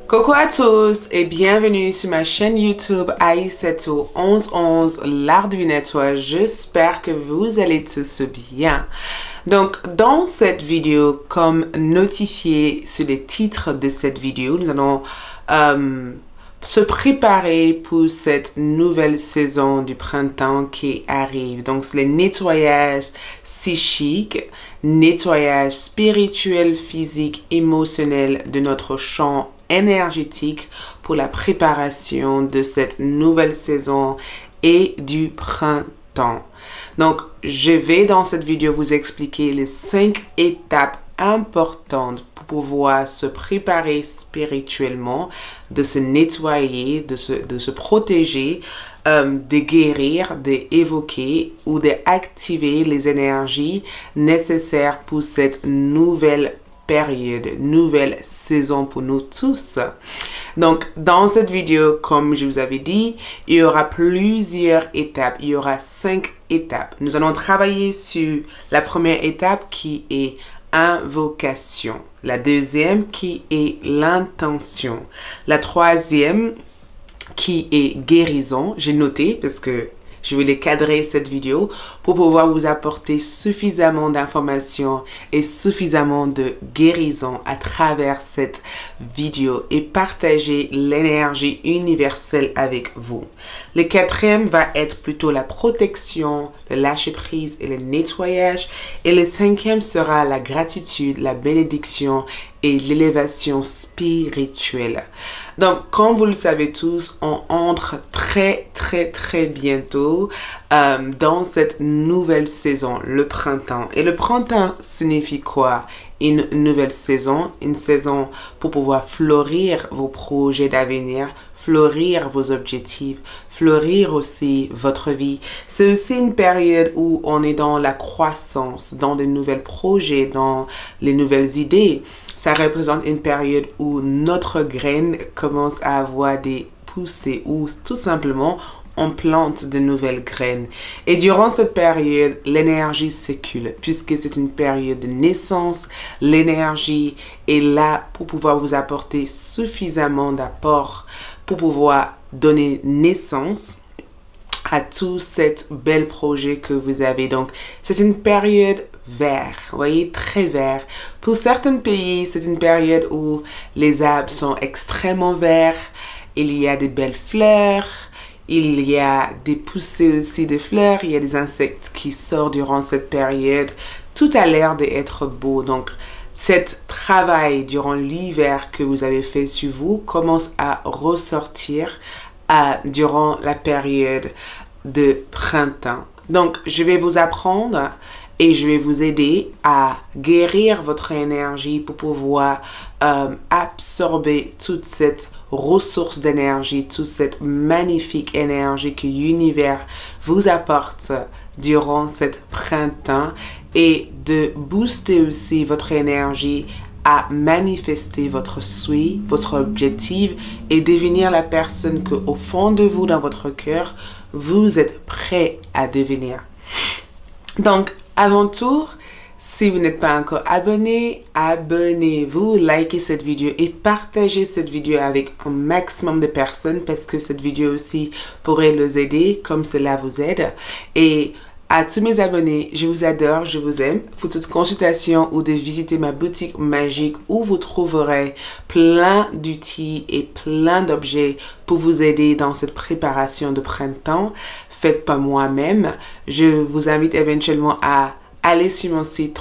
Coucou à tous et bienvenue sur ma chaîne YouTube Aïssatou 1111 l'art divinatoire. J'espère que vous allez tous bien. Donc dans cette vidéo, comme notifié sur les titres de cette vidéo, nous allons se préparer pour cette nouvelle saison du printemps qui arrive. Donc, c'est le nettoyage psychique, nettoyage spirituel, physique, émotionnel de notre champ énergétique pour la préparation de cette nouvelle saison et du printemps. Donc, je vais dans cette vidéo vous expliquer les 5 étapes importantes pour pouvoir se préparer spirituellement, de se nettoyer, de se protéger, de guérir, d'évoquer ou d'activer les énergies nécessaires pour cette nouvelle période, nouvelle saison pour nous tous. Donc, dans cette vidéo, comme je vous avais dit, il y aura plusieurs étapes. Il y aura 5 étapes. Nous allons travailler sur la première étape qui est invocation. La deuxième qui est l'intention. La troisième qui est guérison. J'ai noté parce que je vais les cadrer cette vidéo pour pouvoir vous apporter suffisamment d'informations et suffisamment de guérison à travers cette vidéo et partager l'énergie universelle avec vous. Le quatrième va être plutôt la protection, le lâcher prise et le nettoyage. Et le cinquième sera la gratitude, la bénédiction et l'élévation spirituelle. Donc, comme vous le savez tous, on entre très bientôt dans cette nouvelle saison, le printemps. Et le printemps signifie quoi? Une nouvelle saison, une saison pour pouvoir fleurir vos projets d'avenir, fleurir vos objectifs, fleurir aussi votre vie. C'est aussi une période où on est dans la croissance, dans de nouveaux projets, dans les nouvelles idées. Ça représente une période où notre graine commence à avoir des poussées ou tout simplement on plante de nouvelles graines. Et durant cette période, l'énergie circule puisque c'est une période de naissance. L'énergie est là pour pouvoir vous apporter suffisamment d'apports pour pouvoir donner naissance à tout cet bel projet que vous avez. Donc, c'est une période vert, vous voyez, très vert. Pour certains pays, c'est une période où les arbres sont extrêmement verts. Il y a de belles fleurs. Il y a des poussées aussi de fleurs. Il y a des insectes qui sortent durant cette période. Tout a l'air d'être beau. Donc, cet travail durant l'hiver que vous avez fait sur vous commence à ressortir durant la période de printemps. Donc, je vais vous apprendre et je vais vous aider à guérir votre énergie pour pouvoir absorber toute cette ressource d'énergie, toute cette magnifique énergie que l'univers vous apporte durant cet printemps et de booster aussi votre énergie à manifester votre souhait, votre objectif et devenir la personne que au fond de vous, dans votre cœur, vous êtes prêt à devenir. Donc, avant tout, si vous n'êtes pas encore abonné, abonnez-vous, likez cette vidéo et partagez cette vidéo avec un maximum de personnes parce que cette vidéo aussi pourrait les aider comme cela vous aide. Et à tous mes abonnés, je vous adore, je vous aime. Pour toute consultation ou de visiter ma boutique magique où vous trouverez plein d'outils et plein d'objets pour vous aider dans cette préparation de printemps, faites pas moi-même. Je vous invite éventuellement à aller sur mon site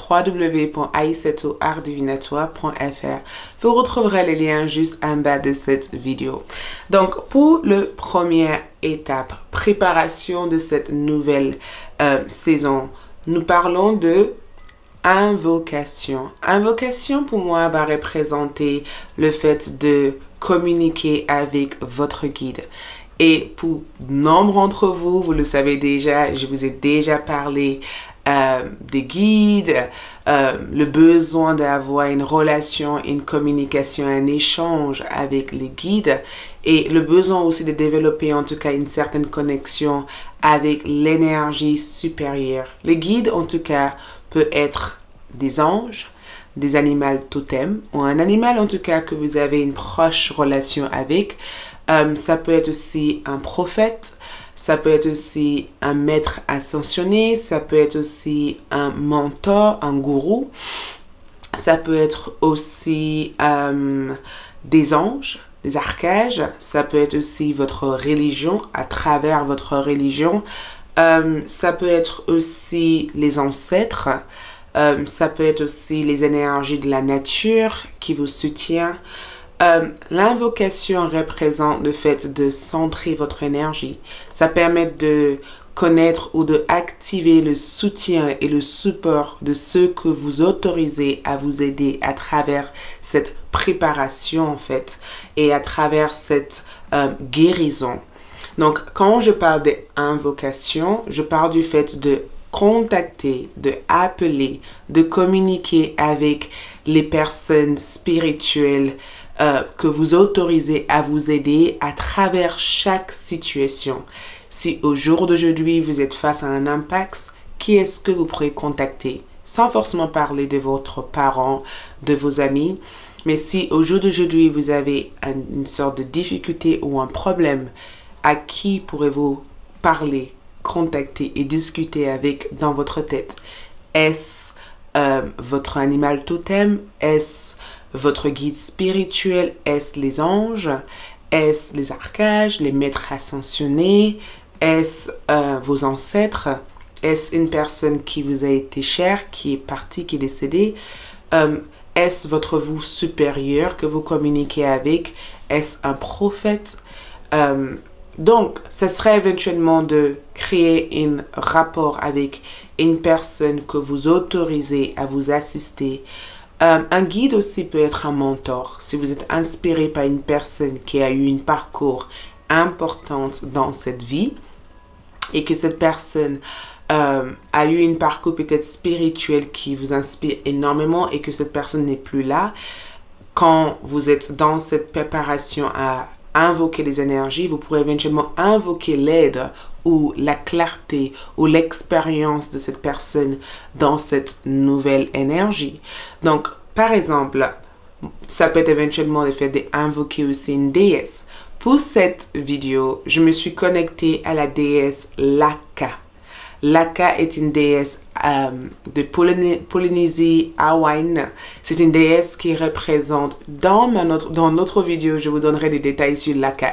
www.aissatouartdivinatoire.fr. Vous retrouverez les liens juste en bas de cette vidéo. Donc, pour la première étape, préparation de cette nouvelle saison, nous parlons de invocation. Invocation, pour moi, va représenter le fait de communiquer avec votre guide. Et pour nombre d'entre vous, vous le savez déjà, je vous ai déjà parlé des guides, le besoin d'avoir une relation, une communication, un échange avec les guides et le besoin aussi de développer en tout cas une certaine connexion avec l'énergie supérieure. Les guides en tout cas peuvent être des anges, des animaux totems ou un animal en tout cas que vous avez une proche relation avec. Ça peut être aussi un prophète, ça peut être aussi un maître ascensionné, ça peut être aussi un mentor, un gourou. Ça peut être aussi des anges, des archanges. Ça peut être aussi votre religion, à travers votre religion. Ça peut être aussi les ancêtres. Ça peut être aussi les énergies de la nature qui vous soutiennent. L'invocation représente le fait de centrer votre énergie. Ça permet de connaître ou de activer le soutien et le support de ceux que vous autorisez à vous aider à travers cette préparation en fait et à travers cette guérison. Donc quand je parle d'invocation, je parle du fait de contacter, de appeler, de communiquer avec les personnes spirituelles que vous autorisez à vous aider à travers chaque situation. Si au jour d'aujourd'hui, vous êtes face à un impact, qui est-ce que vous pourrez contacter? Sans forcément parler de votre parent, de vos amis. Mais si au jour d'aujourd'hui, vous avez une sorte de difficulté ou un problème, à qui pourrez-vous parler, contacter et discuter avec dans votre tête? Est-ce votre animal totem? Est-ce votre guide spirituel? Est-ce les anges? Est-ce les archanges, les maîtres ascensionnés? Est-ce vos ancêtres? Est-ce une personne qui vous a été chère, qui est partie, qui est décédée? Est-ce votre vous supérieur que vous communiquez avec? Est-ce un prophète? Donc, ce serait éventuellement de créer un rapport avec une personne que vous autorisez à vous assister. Un guide aussi peut être un mentor. Si vous êtes inspiré par une personne qui a eu un parcours important dans cette vie et que cette personne a eu un parcours peut-être spirituel qui vous inspire énormément et que cette personne n'est plus là, quand vous êtes dans cette préparation à invoquer les énergies, vous pourrez éventuellement invoquer l'aide ou la clarté ou l'expérience de cette personne dans cette nouvelle énergie. Donc, par exemple, ça peut être éventuellement le fait d'invoquer aussi une déesse. Pour cette vidéo, je me suis connectée à la déesse Laka. Laka est une déesse de Polynésie hawaïenne. C'est une déesse qui représente, dans notre vidéo, je vous donnerai des détails sur Laka,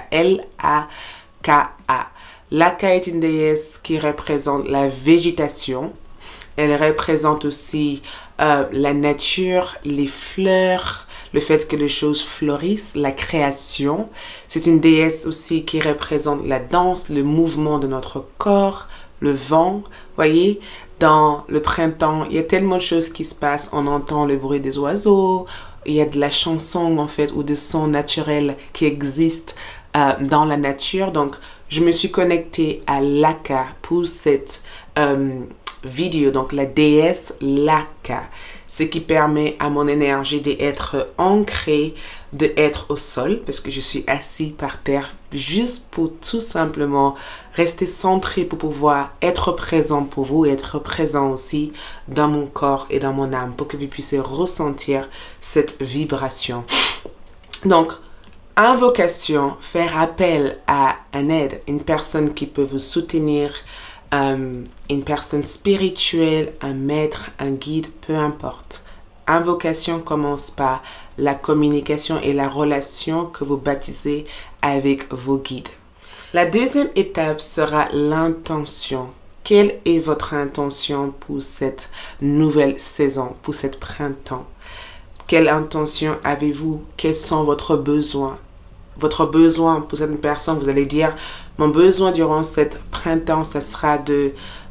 L-A-K-A. Laka est une déesse qui représente la végétation. Elle représente aussi la nature, les fleurs, le fait que les choses fleurissent, la création. C'est une déesse aussi qui représente la danse, le mouvement de notre corps, le vent. Voyez, dans le printemps, il y a tellement de choses qui se passent. On entend le bruit des oiseaux, il y a de la chanson en fait ou de sons naturels qui existent dans la nature. Donc, je me suis connectée à Laka pour cette vidéo, donc la déesse Laka, ce qui permet à mon énergie d'être ancrée, d'être au sol, parce que je suis assis par terre, juste pour tout simplement rester centré pour pouvoir être présent pour vous et être présent aussi dans mon corps et dans mon âme, pour que vous puissiez ressentir cette vibration. Donc, invocation, faire appel à une aide, une personne qui peut vous soutenir, une personne spirituelle, un maître, un guide, peu importe. Invocation commence par la communication et la relation que vous bâtissez avec vos guides. La deuxième étape sera l'intention. Quelle est votre intention pour cette nouvelle saison, pour cette printemps? Quelle intention avez-vous? Quels sont votre besoin? Votre besoin pour cette personne, vous allez dire, mon besoin durant cette printemps, ça sera de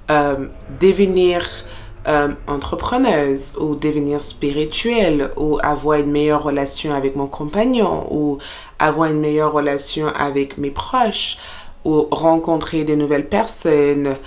devenir entrepreneuse ou devenir spirituelle ou avoir une meilleure relation avec mon compagnon ou avoir une meilleure relation avec mes proches ou rencontrer de nouvelles personnes,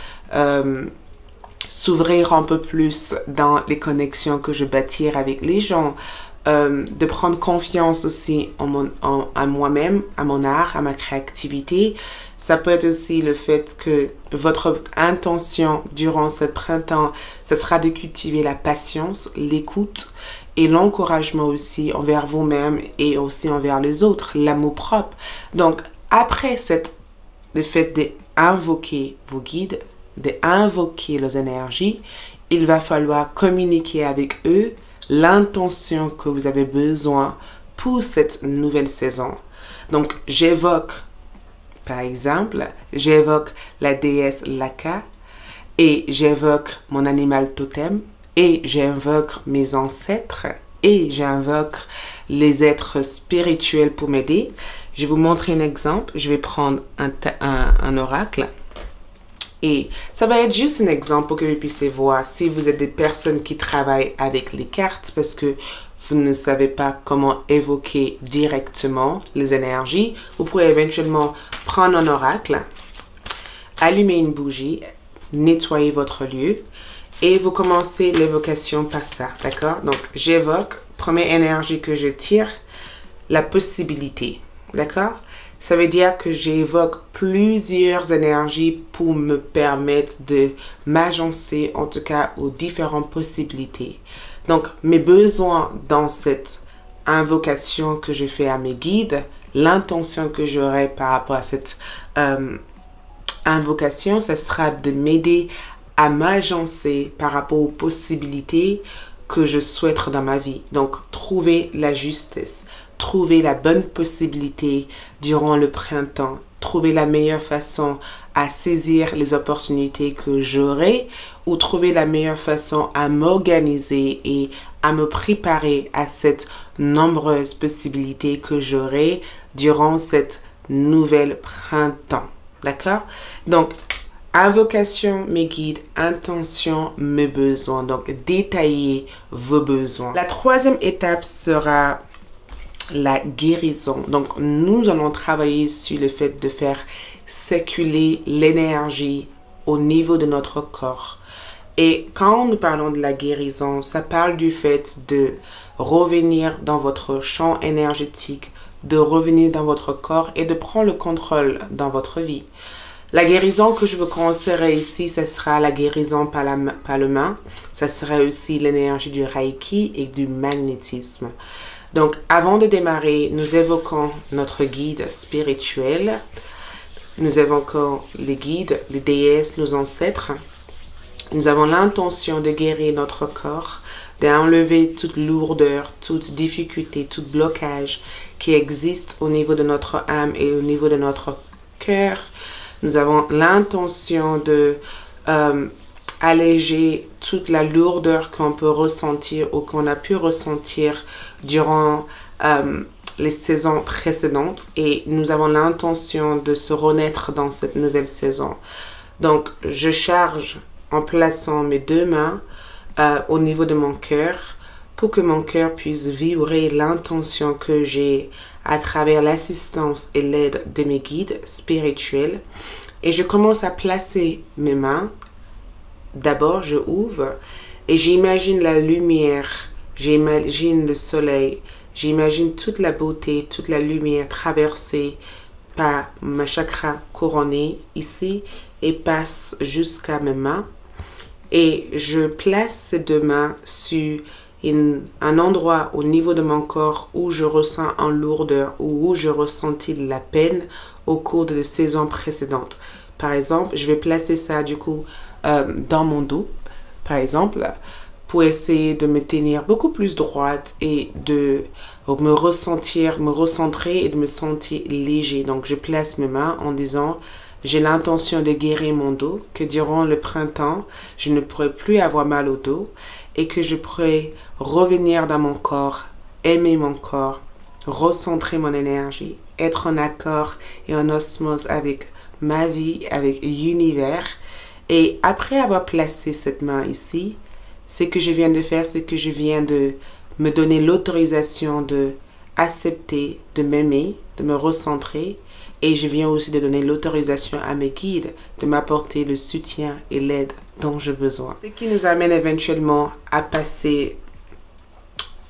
s'ouvrir un peu plus dans les connexions que je bâtis avec les gens. de prendre confiance aussi en moi-même, à mon art, à ma créativité. Ça peut être aussi le fait que votre intention durant ce printemps, ce sera de cultiver la patience, l'écoute et l'encouragement aussi envers vous-même et aussi envers les autres, l'amour propre. Donc, après le fait d'invoquer vos guides, d'invoquer les énergies, il va falloir communiquer avec eux l'intention que vous avez besoin pour cette nouvelle saison. Donc, j'évoque, par exemple, j'évoque la déesse Laka et j'évoque mon animal totem et j'invoque mes ancêtres et j'invoque les êtres spirituels pour m'aider. Je vais vous montrer un exemple. Je vais prendre un oracle. Et ça va être juste un exemple pour que vous puissiez voir si vous êtes des personnes qui travaillent avec les cartes parce que vous ne savez pas comment évoquer directement les énergies. Vous pouvez éventuellement prendre un oracle, allumer une bougie, nettoyer votre lieu et vous commencez l'évocation par ça, d'accord? Donc, j'évoque, première énergie que je tire, la possibilité, d'accord? Ça veut dire que j'évoque plusieurs énergies pour me permettre de m'agencer, en tout cas, aux différentes possibilités. Donc, mes besoins dans cette invocation que je fais à mes guides, l'intention que j'aurai par rapport à cette invocation, ce sera de m'aider à m'agencer par rapport aux possibilités que je souhaite dans ma vie. Donc, trouver la justice, trouver la bonne possibilité durant le printemps, trouver la meilleure façon à saisir les opportunités que j'aurai ou trouver la meilleure façon à m'organiser et à me préparer à cette nombreuse possibilités que j'aurai durant cette nouvelle printemps. D'accord? Donc, invocation, mes guides, intention, mes besoins. Donc, détailler vos besoins. La troisième étape sera la guérison. Donc, nous allons travailler sur le fait de faire circuler l'énergie au niveau de notre corps. Et quand nous parlons de la guérison, ça parle du fait de revenir dans votre champ énergétique, de revenir dans votre corps et de prendre le contrôle dans votre vie. La guérison que je vous conseillerais ici, ce sera la guérison par le main. Ça sera aussi l'énergie du Reiki et du magnétisme. Donc, avant de démarrer, nous évoquons notre guide spirituel. Nous évoquons les guides, les déesses, nos ancêtres. Nous avons l'intention de guérir notre corps, d'enlever toute lourdeur, toute difficulté, tout blocage qui existe au niveau de notre âme et au niveau de notre cœur. Nous avons l'intention de alléger toute la lourdeur qu'on peut ressentir ou qu'on a pu ressentir durant les saisons précédentes et nous avons l'intention de se renaître dans cette nouvelle saison. Donc, je charge en plaçant mes deux mains au niveau de mon cœur pour que mon cœur puisse vibrer l'intention que j'ai à travers l'assistance et l'aide de mes guides spirituels. Et je commence à placer mes mains. D'abord, je ouvre et j'imagine la lumière, j'imagine le soleil, j'imagine toute la beauté, toute la lumière traversée par ma chakra couronnée ici et passe jusqu'à mes mains. Et je place ces deux mains sur un endroit au niveau de mon corps où je ressens une lourdeur ou où je ressentis de la peine au cours de la saison précédente. Par exemple, je vais placer ça du coup dans mon dos, par exemple, pour essayer de me tenir beaucoup plus droite et de me recentrer et de me sentir léger. Donc, je place mes mains en disant, j'ai l'intention de guérir mon dos, que durant le printemps, je ne pourrai plus avoir mal au dos et que je pourrai revenir dans mon corps, aimer mon corps, recentrer mon énergie, être en accord et en osmose avec ma vie, avec l'univers. Et après avoir placé cette main ici, ce que je viens de faire, c'est que je viens de me donner l'autorisation de accepter, de m'aimer, de me recentrer. Et je viens aussi de donner l'autorisation à mes guides de m'apporter le soutien et l'aide dont j'ai besoin. Ce qui nous amène éventuellement à passer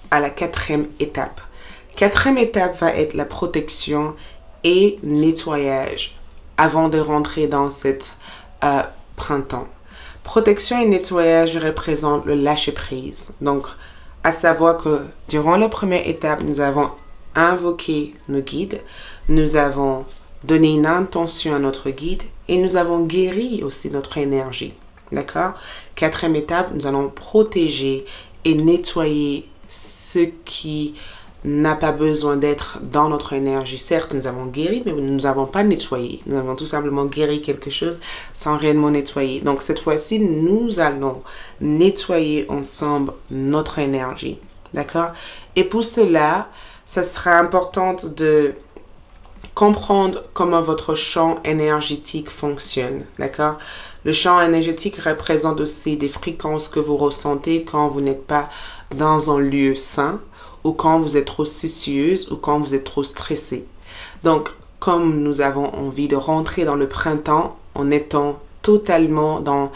à la quatrième étape. Quatrième étape va être la protection et nettoyage avant de rentrer dans cette printemps. Protection et nettoyage représentent le lâcher-prise. Donc, à savoir que durant la première étape, nous avons invoqué nos guides, nous avons donné une intention à notre guide et nous avons guéri aussi notre énergie. D'accord? Quatrième étape, nous allons protéger et nettoyer ce qui n'a pas besoin d'être dans notre énergie. Certes, nous avons guéri, mais nous n'avons pas nettoyé. Nous avons tout simplement guéri quelque chose sans réellement nettoyer. Donc, cette fois-ci, nous allons nettoyer ensemble notre énergie. D'accord? Et pour cela, ça sera important de comprendre comment votre champ énergétique fonctionne. D'accord? Le champ énergétique représente aussi des fréquences que vous ressentez quand vous n'êtes pas dans un lieu sain, ou quand vous êtes trop soucieuse, ou quand vous êtes trop stressé. Donc, comme nous avons envie de rentrer dans le printemps en étant totalement dans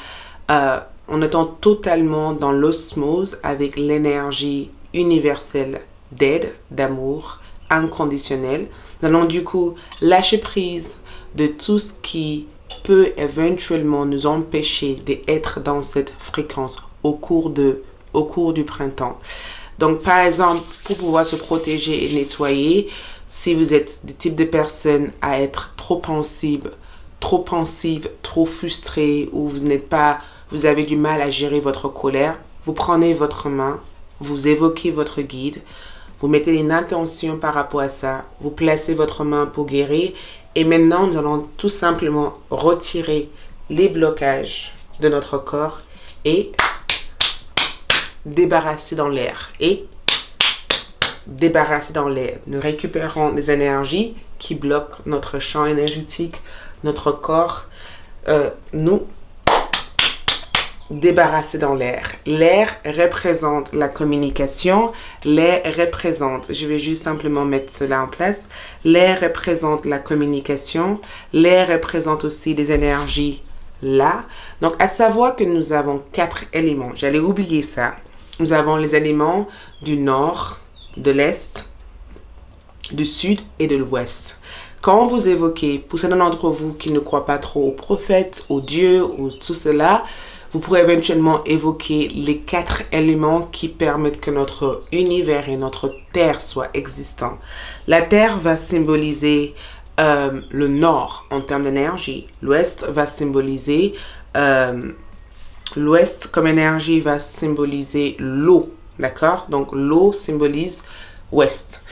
l'osmose avec l'énergie universelle d'aide, d'amour inconditionnel, nous allons du coup lâcher prise de tout ce qui peut éventuellement nous empêcher d'être dans cette fréquence au cours du printemps. Donc, par exemple, pour pouvoir se protéger et nettoyer, si vous êtes du type de personne à être trop pensive, trop frustré, ou vous avez du mal à gérer votre colère, vous prenez votre main, vous évoquez votre guide, vous mettez une intention par rapport à ça, vous placez votre main pour guérir, et maintenant, nous allons tout simplement retirer les blocages de notre corps et débarrasser dans l'air. Nous récupérons les énergies qui bloquent notre champ énergétique, notre corps. Nous débarrasser dans l'air. L'air représente la communication. L'air représente, je vais juste simplement mettre cela en place. L'air représente la communication. L'air représente aussi des énergies là. Donc, à savoir que nous avons 4 éléments. J'allais oublier ça. Nous avons les éléments du nord, de l'est, du sud et de l'ouest. Quand vous évoquez, pour certains d'entre vous qui ne croient pas trop aux prophètes, aux dieux ou tout cela, vous pourrez éventuellement évoquer les 4 éléments qui permettent que notre univers et notre terre soient existants. La terre va symboliser le nord en termes d'énergie. L'ouest va symboliser l'ouest comme énergie va symboliser l'eau, d'accord? Donc l'eau symbolise ouest.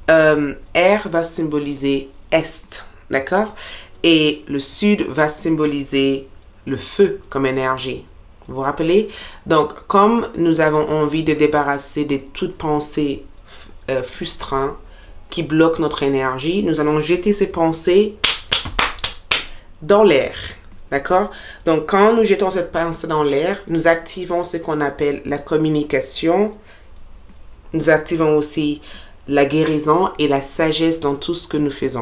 Air va symboliser est, d'accord? Et le sud va symboliser le feu comme énergie. Vous vous rappelez? Donc, comme nous avons envie de débarrasser de toute pensée frustrantes qui bloquent notre énergie, nous allons jeter ces pensées dans l'air. D'accord? Donc, quand nous jetons cette pensée dans l'air, nous activons ce qu'on appelle la communication. Nous activons aussi la guérison et la sagesse dans tout ce que nous faisons.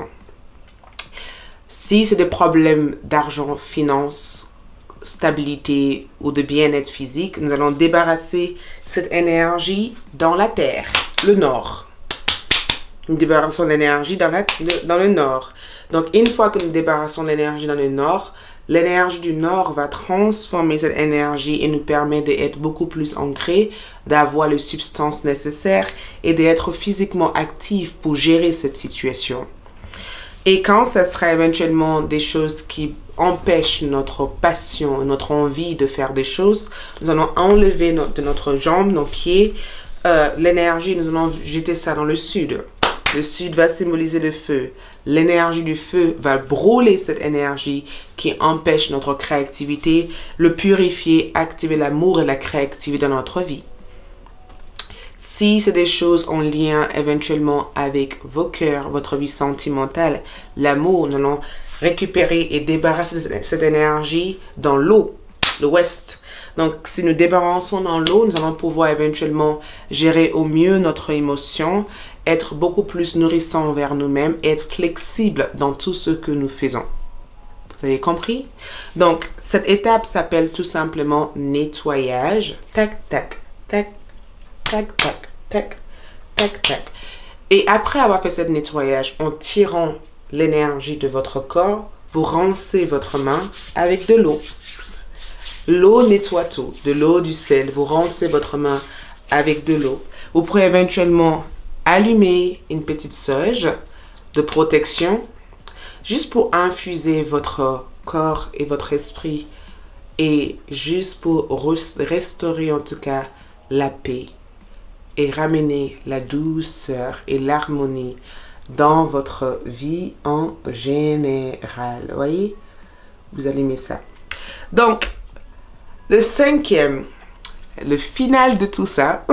Si c'est des problèmes d'argent, finance, stabilité ou de bien-être physique, nous allons débarrasser cette énergie dans la terre, le nord. Nous débarrassons l'énergie dans le nord. Donc, une fois que nous débarrassons l'énergie dans le nord, l'énergie du nord va transformer cette énergie et nous permet d'être beaucoup plus ancrés, d'avoir les substances nécessaires et d'être physiquement actifs pour gérer cette situation. Et quand ça sera éventuellement des choses qui empêchent notre passion, notre envie de faire des choses, nous allons enlever de notre jambe, nos pieds, l'énergie, nous allons jeter ça dans le sud. Le sud va symboliser le feu. L'énergie du feu va brûler cette énergie qui empêche notre créativité, le purifier, activer l'amour et la créativité dans notre vie. Si c'est des choses en lien éventuellement avec vos cœurs, votre vie sentimentale, l'amour, nous allons récupérer et débarrasser cette énergie dans l'eau, l'ouest. Donc, si nous débarrassons dans l'eau, nous allons pouvoir éventuellement gérer au mieux notre émotion, être beaucoup plus nourrissant envers nous-mêmes et être flexible dans tout ce que nous faisons. Vous avez compris? Donc, cette étape s'appelle tout simplement nettoyage. Tac, tac, tac, tac, tac, tac. tac, tac. Et après avoir fait ce nettoyage, en tirant l'énergie de votre corps, vous rincez votre main avec de l'eau. L'eau nettoie tout, de l'eau, du sel. Vous rincez votre main avec de l'eau. Vous pourrez éventuellement allumer une petite sauge de protection juste pour infuser votre corps et votre esprit et juste pour restaurer en tout cas la paix et ramener la douceur et l'harmonie dans votre vie en général. Vous voyez? Vous allez aimer ça. Donc, le cinquième, le final de tout ça,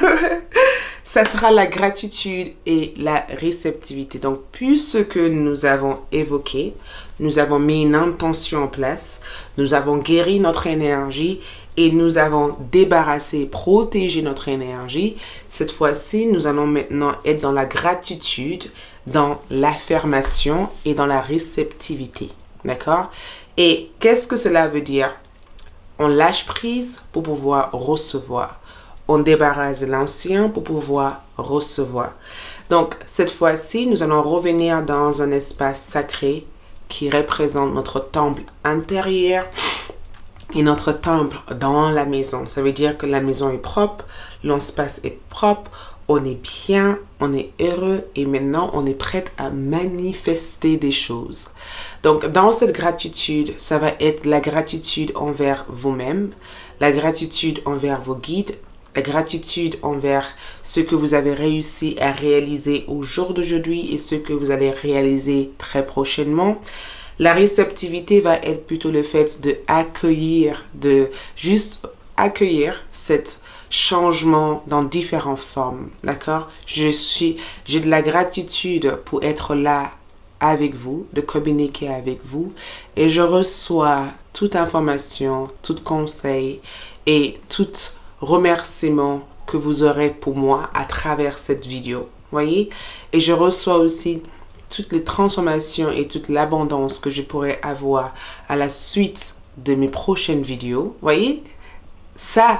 ça sera la gratitude et la réceptivité. Donc, puisque nous avons évoqué, nous avons mis une intention en place, nous avons guéri notre énergie et nous avons débarrassé, protégé notre énergie, cette fois-ci, nous allons maintenant être dans la gratitude, dans l'affirmation et dans la réceptivité. D'accord? Et qu'est-ce que cela veut dire? On lâche prise pour pouvoir recevoir. On débarrasse l'ancien pour pouvoir recevoir. Donc, cette fois-ci, nous allons revenir dans un espace sacré qui représente notre temple intérieur et notre temple dans la maison. Ça veut dire que la maison est propre, l'espace est propre, on est bien, on est heureux et maintenant on est prêt à manifester des choses. Donc, dans cette gratitude, ça va être la gratitude envers vous-même, la gratitude envers vos guides, la gratitude envers ce que vous avez réussi à réaliser au jour d'aujourd'hui et ce que vous allez réaliser très prochainement. La réceptivité va être plutôt le fait de accueillir, de juste accueillir cet changement dans différentes formes, d'accord? J'ai de la gratitude pour être là avec vous, de communiquer avec vous et je reçois toute information, tout conseil et tout remerciement que vous aurez pour moi à travers cette vidéo, voyez? Et je reçois aussi toutes les transformations et toute l'abondance que je pourrais avoir à la suite de mes prochaines vidéos, voyez? Ça,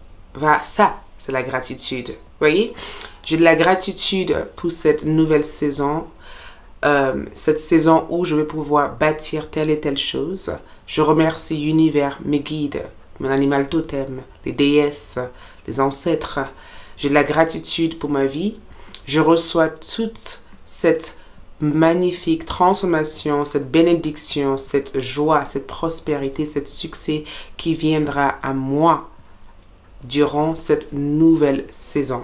c'est la gratitude, voyez? J'ai de la gratitude pour cette nouvelle saison, cette saison où je vais pouvoir bâtir telle et telle chose. Je remercie l'univers, mes guides, mon animal totem, les déesses, les ancêtres. J'ai de la gratitude pour ma vie. Je reçois toute cette magnifique transformation, cette bénédiction, cette joie, cette prospérité, ce succès qui viendra à moi durant cette nouvelle saison.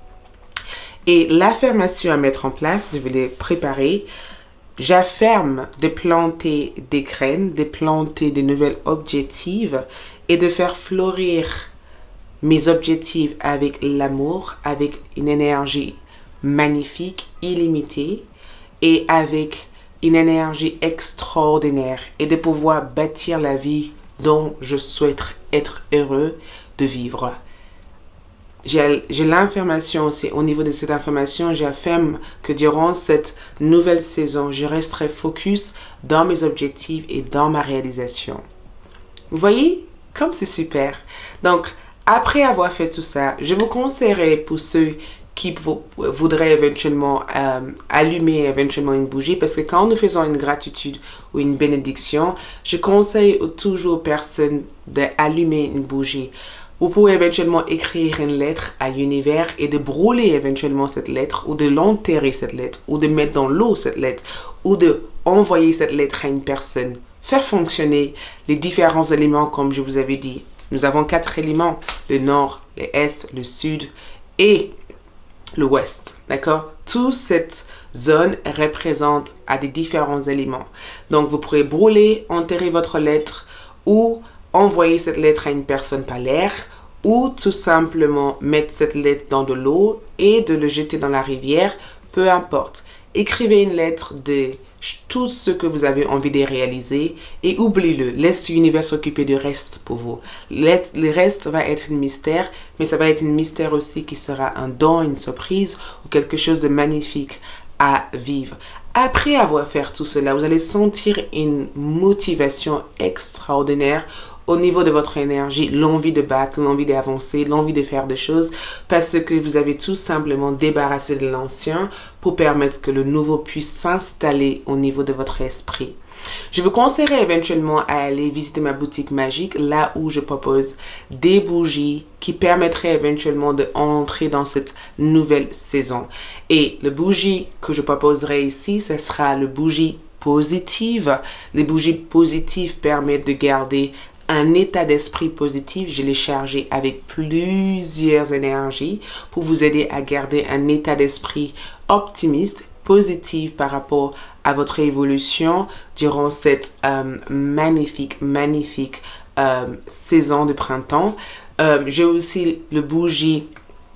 Et l'affirmation à mettre en place, je vais les préparer. J'affirme de planter des graines, de planter de nouvelles objectifs et de faire fleurir mes objectifs avec l'amour, avec une énergie magnifique, illimitée et avec une énergie extraordinaire et de pouvoir bâtir la vie dont je souhaite être heureux de vivre. J'ai l'information aussi, au niveau de cette information, j'affirme que durant cette nouvelle saison, je resterai focus dans mes objectifs et dans ma réalisation. Vous voyez, comme c'est super. Donc, après avoir fait tout ça, je vous conseillerais pour ceux qui voudraient éventuellement allumer éventuellement une bougie, parce que quand nous faisons une gratitude ou une bénédiction, je conseille toujours aux personnes d'allumer une bougie. Vous pouvez éventuellement écrire une lettre à l'univers et de brûler éventuellement cette lettre ou de l'enterrer cette lettre ou de mettre dans l'eau cette lettre ou de envoyer cette lettre à une personne. Faire fonctionner les différents éléments comme je vous avais dit. Nous avons 4 éléments, le nord, l'est, le sud et le ouest. D'accord? Toute cette zone représente à des différents éléments. Donc vous pourrez brûler, enterrer votre lettre ou envoyer cette lettre à une personne par l'air ou tout simplement mettre cette lettre dans de l'eau et de le jeter dans la rivière, peu importe. Écrivez une lettre de tout ce que vous avez envie de réaliser et oubliez-le. Laisse l'univers s'occuper du reste pour vous. Le reste va être un mystère, mais ça va être un mystère aussi qui sera un don, une surprise ou quelque chose de magnifique à vivre. Après avoir fait tout cela, vous allez sentir une motivation extraordinaire au niveau de votre énergie, l'envie de battre, l'envie d'avancer, l'envie de faire des choses, parce que vous avez tout simplement débarrassé de l'ancien pour permettre que le nouveau puisse s'installer au niveau de votre esprit. Je vous conseillerais éventuellement à aller visiter ma boutique magique, là où je propose des bougies qui permettraient éventuellement d'entrer dans cette nouvelle saison. Et le bougie que je proposerai ici, ce sera le bougie positive. Les bougies positives permettent de garder un état d'esprit positif. Je l'ai chargé avec plusieurs énergies pour vous aider à garder un état d'esprit optimiste, positif par rapport à votre évolution durant cette magnifique saison de printemps. J'ai aussi le bougie.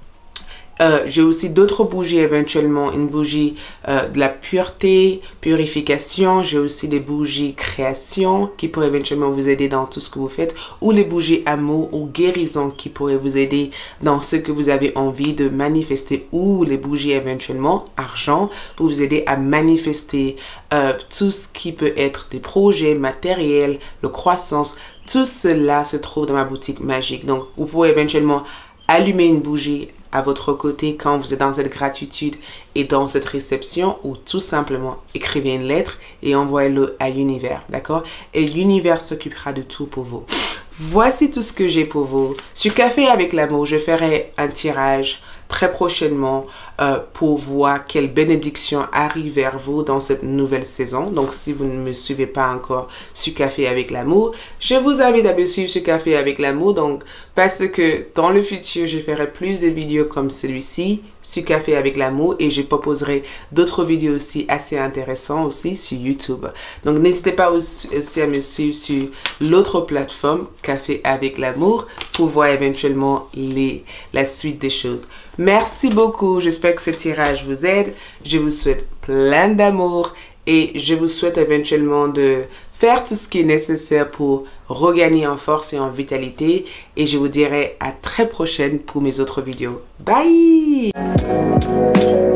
J'ai aussi d'autres bougies éventuellement, une bougie de la pureté, purification. J'ai aussi des bougies création qui pourraient éventuellement vous aider dans tout ce que vous faites, ou les bougies amour ou guérison qui pourraient vous aider dans ce que vous avez envie de manifester, ou les bougies éventuellement argent pour vous aider à manifester tout ce qui peut être des projets matériels, la croissance. Tout cela se trouve dans ma boutique magique. Donc vous pouvez éventuellement allumer une bougie à votre côté quand vous êtes dans cette gratitude et dans cette réception, ou tout simplement écrivez une lettre et envoyez-le à l'univers, d'accord? Et l'univers s'occupera de tout pour vous. Voici tout ce que j'ai pour vous. Sur Café avec l'amour, je ferai un tirage très prochainement pour voir quelle bénédiction arrive vers vous dans cette nouvelle saison. Donc, si vous ne me suivez pas encore sur Café avec l'amour, je vous invite à me suivre sur Café avec l'amour. Donc, parce que dans le futur, je ferai plus de vidéos comme celui-ci sur Café avec l'amour, et je proposerai d'autres vidéos aussi assez intéressantes aussi sur YouTube. Donc, n'hésitez pas aussi à me suivre sur l'autre plateforme Café avec l'amour pour voir éventuellement la suite des choses. Merci beaucoup. J'espère que ce tirage vous aide. Je vous souhaite plein d'amour et je vous souhaite éventuellement de faire tout ce qui est nécessaire pour regagner en force et en vitalité. Et je vous dirai à très prochaine pour mes autres vidéos. Bye!